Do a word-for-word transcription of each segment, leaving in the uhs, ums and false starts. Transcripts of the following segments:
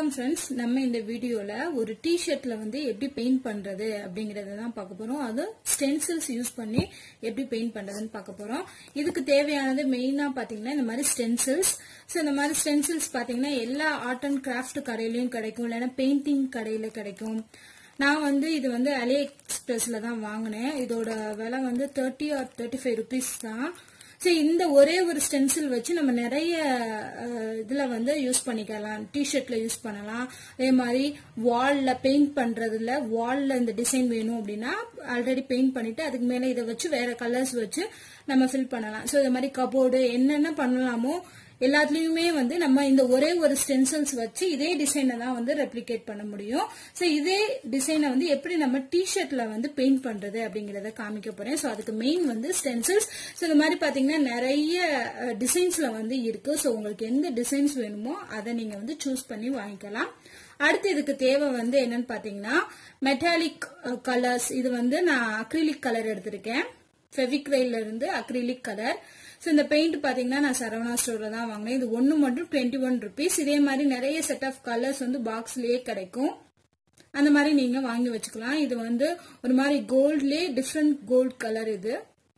வணக்கம் फ्रेंड्स நம்ம இந்த வீடியோல ஒரு டி-ஷர்ட்ல வந்து எப்படி பெயிண்ட் பண்றது அப்படிங்கறத தான் பார்க்க போறோம். அது ஸ்டென்சில்ஸ் யூஸ் பண்ணி எப்படி பெயிண்ட் பண்றதுன்னு பார்க்க போறோம். இதுக்கு தேவையானது மெயினா பாத்தீங்கன்னா இந்த மாதிரி ஸ்டென்சில்ஸ். சோ இந்த மாதிரி ஸ்டென்சில்ஸ் பாத்தீங்கன்னா எல்லா ஆர்ட் அண்ட் கிராஃப்ட் கடையிலயும் கிடைக்கும், இல்லனா பெயிண்டிங் கடையில கிடைக்கும். நான் வந்து இது வந்து அலி எக்ஸ்பிரஸ்ல தான் வாங்குனேன். இதோட விலை வந்து முப்பது ஆர் முப்பத்தி ஐந்து ரூபாய் தான். சோ இந்த ஒரே ஒரு ஸ்டென்சில் வச்சு நம்ம நிறைய இதுல வந்து யூஸ் பண்ணிக்கலாம். டி-ஷர்ட்ல யூஸ் பண்ணலாம். அதே மாதிரி வால்ல பெயிண்ட் பண்றதுல வால்ல இந்த டிசைன் வேணும் அப்படின்னா ஆல்ரெடி பெயிண்ட் பண்ணிட்டு அதுக்கு மேல இதை வச்சு வேற கலர்ஸ் வச்சு நம்ம ஃபில் பண்ணலாம். சோ இந்த மாதிரி கபோர்டு என்னென்ன பண்ணலாமோ எல்லாத்துலயுமே வந்து நம்ம இந்த ஒரே ஒரு ஸ்டென்சில்ஸ் வச்சு இதே டிசைனை தான் வந்து ரெப்ளிகேட் பண்ண முடியும். சோ இதே டிசைனை வந்து எப்படி நம்ம டி-ஷர்ட்ல வந்து பெயிண்ட் பண்றது அப்படிங்கறத காமிக்க போறேன். சோ அதுக்கு மெயின் வந்து ஸ்டென்சில்ஸ். சோ இந்த மாதிரி பாத்தீங்கன்னா நிறைய டிசைன்ஸ்ல வந்து இருக்கு. சோ உங்களுக்கு எந்த டிசைன்ஸ் வேணுமோ அதை நீங்க வந்து சூஸ் பண்ணி வாங்கிக்கலாம். அடுத்து இதுக்கு தேவை வந்து என்னன்னு பாத்தீங்கன்னா மெட்டாலிக் கலர்ஸ். இது வந்து நான் அக்ரிலிக் கலர் எடுத்திருக்கேன். ஃபெவிக்ரைல்ல இருந்து அக்ரிலிக் கலர். சோ இந்த பெயிண்ட் பாத்தீங்கன்னா நான் சரவணா ஸ்டோர்ல தான் வாங்கினேன். இது ஒன்னு மட்டும் இருபத்தி ஒன்று ரூபாய். இதே மாதிரி நிறைய செட் ஆஃப் கலர்ஸ் வந்து பாக்ஸ்லயே கிடைக்கும். அந்த மாதிரி நீங்க வாங்கி வச்சுக்கலாம். இது வந்து ஒரு மாதிரி கோல்ட்லயே டிஃப்ரெண்ட் கோல்ட் கலர் இது.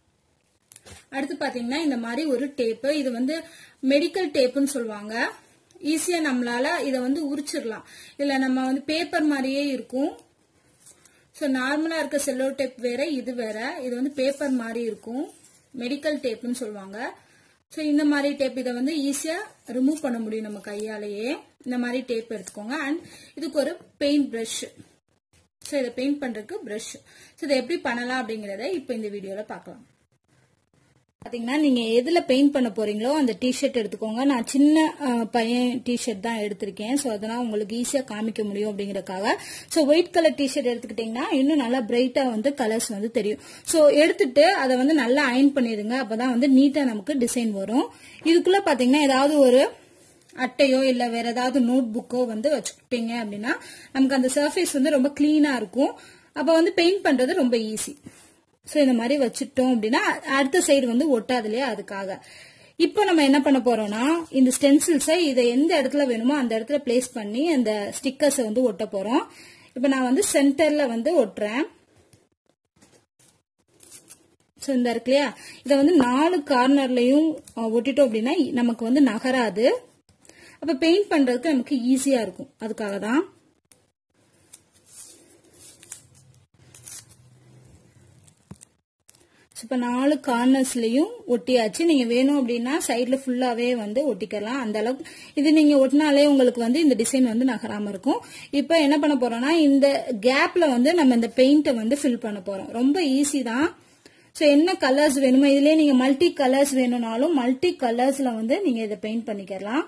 அடுத்து பாத்தீங்கன்னா இந்த மாதிரி ஒரு டேப். இது வந்து மெடிக்கல் டேப்னு சொல்லுவாங்க. ஈஸியா நம்மளால இத வந்து உரிச்சிடலாம். இல்ல நம்ம வந்து பேப்பர் மாதிரியே இருக்கும். சோ நார்மலா இருக்க செல்லோ டேப் வேற, இது வேற. இது வந்து பேப்பர் மாதிரி இருக்கும். மெடிக்கல் டேப்னு சொல்லுவாங்க. சோ இந்த மாதிரி டேப் இதை வந்து ஈஸியா ரிமூவ் பண்ண முடியும் நம்ம கையாலேயே. இந்த மாதிரி டேப் எடுத்துக்கோங்க. அண்ட் இதுக்கு ஒரு பெயிண்ட் பிரஷ். சோ இதை பெயிண்ட் பண்றதுக்கு பிரஷ். சோ இதை எப்படி பண்ணலாம் அப்படிங்கறத இப்ப இந்த வீடியோல பார்க்கலாம். பாத்தீங்கன்னா நீங்க எதுல பெயிண்ட் பண்ண போறீங்களோ அந்த டி-ஷர்ட் எடுத்துக்கோங்க. நான் சின்ன பையன் டி-ஷர்ட் தான் எடுத்திருக்கேன். சோ அதெல்லாம் உங்களுக்கு ஈஸியா காமிக்க முடியும் அப்படிங்கறதுக்காக. சோ ஒயிட் கலர் டி-ஷர்ட் எடுத்துக்கிட்டீங்கன்னா இன்னும் நல்லா பிரைட்டா வந்து கலர்ஸ் வந்து தெரியும். சோ எடுத்துட்டு அதை வந்து நல்லா அயன் பண்ணிடுங்க. அப்பதான் வந்து நீட்டா நமக்கு டிசைன் வரும். இதுக்குள்ள பாத்தீங்கன்னா ஏதாவது ஒரு அட்டையோ இல்ல வேற ஏதாவது நோட் புக்கோ வந்து வச்சுக்கிட்டீங்க அப்படின்னா நமக்கு அந்த சர்ஃபேஸ் வந்து ரொம்ப கிளீனா இருக்கும். அப்ப வந்து பெயிண்ட் பண்றது ரொம்ப ஈஸி. சோ இந்த மாதிரி வச்சுட்டோம் அப்படின்னா அடுத்த சைடு வந்து ஒட்டாது இல்லையா, அதுக்காக. இப்போ நம்ம என்ன பண்ண போறோம்னா இந்த ஸ்டென்சில்ஸை இதை எந்த இடத்துல வேணுமோ அந்த இடத்துல பிளேஸ் பண்ணி அந்த ஸ்டிக்கர்ஸை வந்து ஒட்ட போறோம். இப்போ நான் வந்து சென்டர்ல வந்து ஒட்டுறேன். சோ இந்த இருக்கு இல்லையா, இதை வந்து நாலு கார்னர்லயும் ஒட்டிட்டோம் அப்படின்னா நமக்கு வந்து நகராது. அப்ப பெயிண்ட் பண்றதுக்கு நமக்கு ஈஸியா இருக்கும். அதுக்காக தான். இப்ப நாலு கார்னர்ஸ்லயும் ஒட்டியாச்சு. நீங்க வேணும் அப்படின்னா சைட்ல ஃபுல்லாவே வந்து ஒட்டிக்கலாம். அந்த அளவுக்கு இது நீங்க ஒட்டினாலே உங்களுக்கு வந்து இந்த டிசைன் வந்து நகராம இருக்கும். இப்ப என்ன பண்ண போறோம்னா இந்த கேப்ல வந்து நம்ம இந்த பெயிண்ட வந்து ஃபில் பண்ண போறோம். ரொம்ப ஈஸி தான். சோ என்ன கலர்ஸ் வேணுமோ இதுலயே நீங்க மல்டி கலர்ஸ் வேணும்னாலும் மல்டி கலர்ஸ்ல வந்து நீங்க இதை பெயிண்ட் பண்ணிக்கலாம்.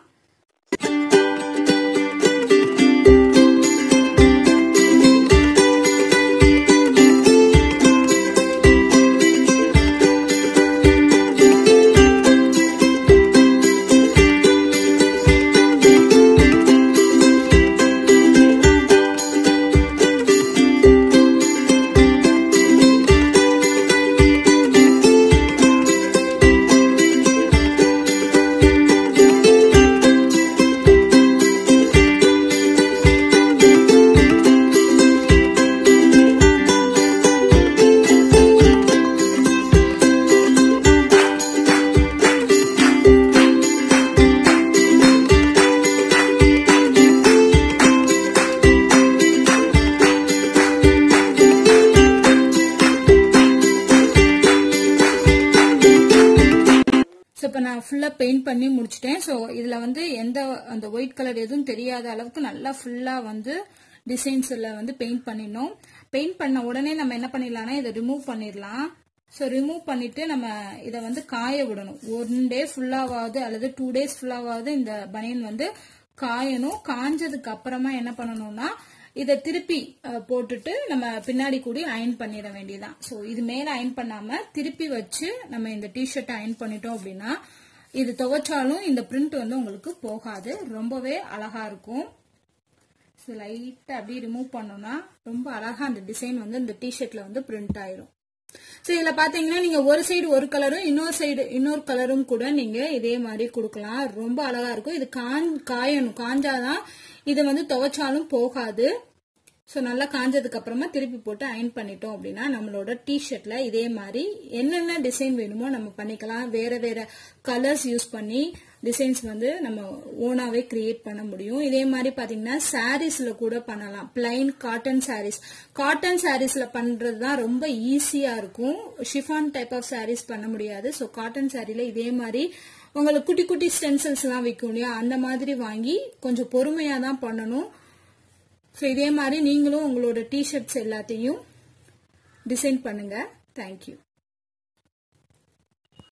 இப்ப நான் ஃபுல்லா பெயிண்ட் பண்ணி முடிச்சிட்டேன். சோ இதுல வந்து எந்த அந்த ஒயிட் கலர் எதுவும் தெரியாத அளவுக்கு நல்லா ஃபுல்லா வந்து டிசைன்ஸ்ல வந்து பெயிண்ட் பண்ணிடணும். பெயிண்ட் பண்ண உடனே நம்ம என்ன பண்ணிடலாம்னா இதை ரிமூவ் பண்ணிடலாம். சோ ரிமூவ் பண்ணிட்டு நம்ம இதை வந்து காய விடணும். ஒன் டே ஃபுல்லாவது அல்லது டூ டேஸ் ஃபுல்லாவது இந்த பனியன் வந்து காயணும். காஞ்சதுக்கு அப்புறமா என்ன பண்ணணும்னா இதை திருப்பி போட்டுட்டு நம்ம பின்னாடி கூடி அயன் பண்ணிட வேண்டியதான். சோ இது மேல அயன் பண்ணாம திருப்பி வச்சு நம்ம இந்த டி-ஷர்ட் அயன் பண்ணிட்டோம் அப்படின்னா இது துவைச்சாலும் இந்த பிரிண்ட் வந்து உங்களுக்கு போகாது. ரொம்பவே அழகா இருக்கும். சோ லைட்டா அப்படியே ரிமூவ் பண்ணோம்னா ரொம்ப அழகா அந்த டிசைன் வந்து இந்த டி-ஷர்ட்ல வந்து பிரிண்ட் ஆயிரும். சோ இதுல பாத்தீங்கன்னா நீங்க ஒரு சைடு ஒரு கலரும் இன்னொரு சைடு இன்னொரு கலரும் கூட நீங்க இதே மாதிரி கொடுக்கலாம். ரொம்ப அழகா இருக்கும். இது காயணும், காஞ்சாதான் இது வந்து துவைச்சாலும் போகாது. சோ நல்லா காஞ்சதுக்கு அப்புறமா திருப்பி போட்டு அயன் பண்ணிட்டோம் அப்படின்னா நம்மளோட டிஷர்ட்ல இதே மாதிரி என்னென்ன டிசைன் வேணுமோ நம்ம பண்ணிக்கலாம். வேற வேற கலர்ஸ் யூஸ் பண்ணி டிசைன்ஸ் வந்து நம்ம ஓனாவே கிரியேட் பண்ண முடியும். இதே மாதிரி பாத்தீங்கன்னா சாரீஸ்ல கூட பண்ணலாம். பிளைன் காட்டன் சாரீஸ் காட்டன் சாரீஸ்ல பண்றதுதான் ரொம்ப ஈஸியா இருக்கும். ஷிஃபான் டைப் ஆஃப் சாரீஸ் பண்ண முடியாது. சோ காட்டன் சாரீல இதே மாதிரி உங்களுக்கு குட்டி குட்டி ஸ்டென்சில்ஸ் எல்லாம் விற்கும் இல்லையா, அந்த மாதிரி வாங்கி கொஞ்சம் பொறுமையா தான் பண்ணணும். சோ இதே மாதிரி நீங்களும் உங்களோட டிஷர்ட்ஸ் எல்லாத்தையும் டிசைன் பண்ணுங்க. தேங்க்யூ.